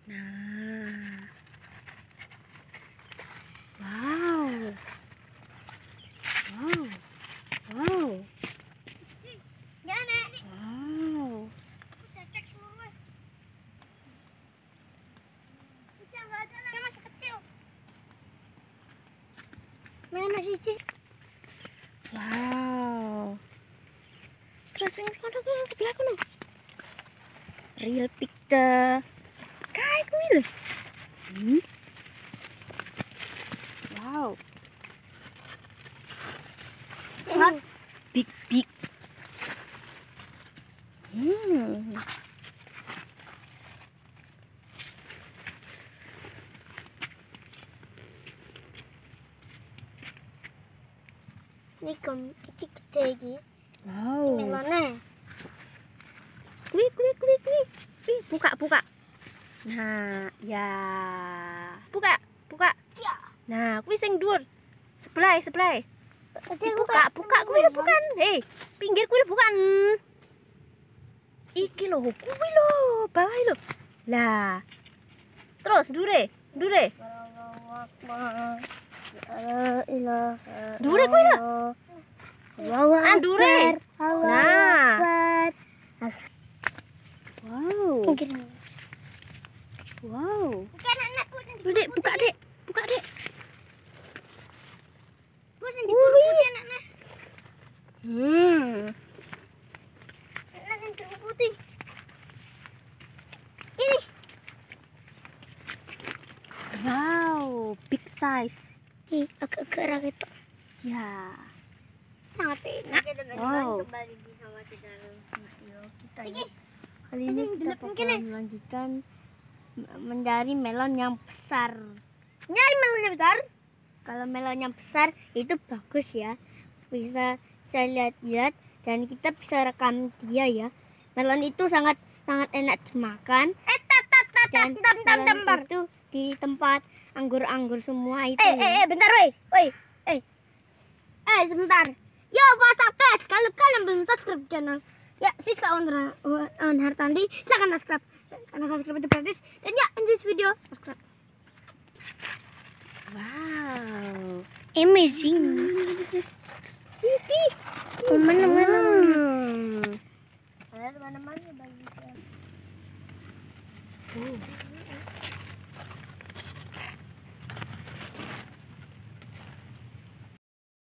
Nah. Wow. Wow. Wow. Ya, Nek. Wow. Udah cek seluruh. Udah enggak ada lagi. Dia masih kecil. Mana sih? Wow. Terus yang sebelah kono. Real picture. Kayak kuwi lho. Wow. What? Big. Ini iki gede iki. Wow. Melone. Kuwi. Buka. Nah, ya. Buka. Ya. Nah, kuwi sing dhuwur. Sebelah. Buka kuwi lho bukan. Hei, pinggir kuwi lho bukan. Iki lho, kuwi lho, bawah lho. Lah. Terus dure. Dure kuwi lho. Dure. Nah. Wow. Dek, buka, Dek. Bos yang putih anaknya. Anak yang putih. Ini. Wow, big size. Agak rakyat. Ya. Sangat enak. Wow. Kembali bersama di dalam video kita Ini. Kali ini kita akan melanjutkan mencari melon yang besar. Nyari melon yang besar? Kalau melon yang besar itu bagus ya. Bisa saya lihat-lihat dan kita bisa rekam dia ya. Melon itu sangat enak dimakan. Dan melon itu di tempat anggur-anggur semua itu. Bentar woi. Sebentar. Yo, what's up guys? Kalau kalian belum subscribe channel ya Siska on Hartanti, silahkan subscribe. Karena subscribe itu gratis. Dan ya, in this video subscribe. Wow. Amazing. Mana